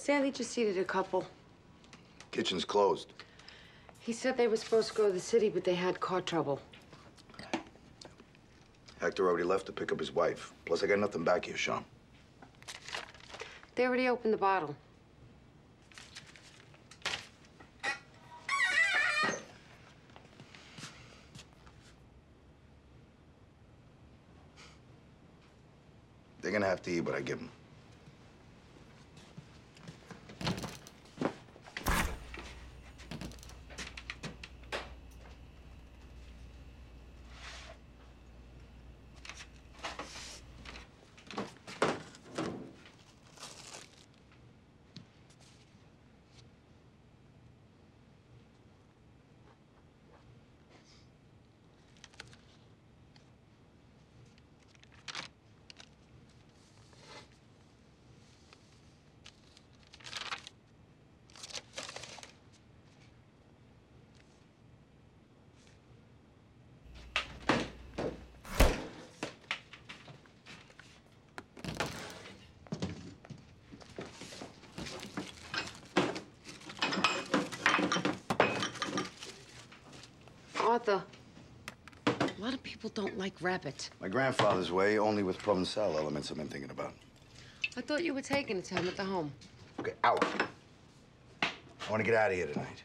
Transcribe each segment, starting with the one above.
Sandy just seated a couple. Kitchen's closed. He said they were supposed to go to the city, but they had car trouble. Hector already left to pick up his wife. Plus, I got nothing back here, Sean. They already opened the bottle. They're gonna have to eat what I give them. Arthur, a lot of people don't like rabbit. My grandfather's way, only with Provençal elements I've been thinking about. I thought you were taking it to him at the home. Okay, out. I want to get out of here tonight.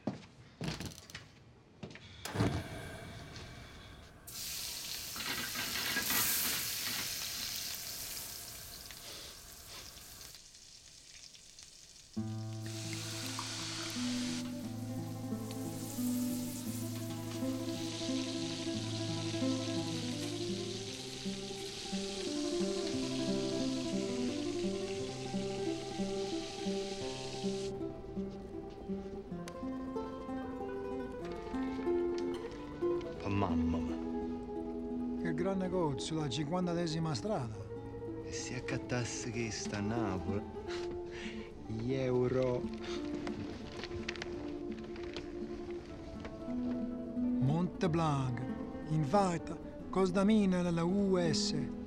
Mamma. Che gran negozio, la 50ª strada. E se accattasse che sta a Napoli, gli euro. Monte Blanc, invita, cosdamina nella US.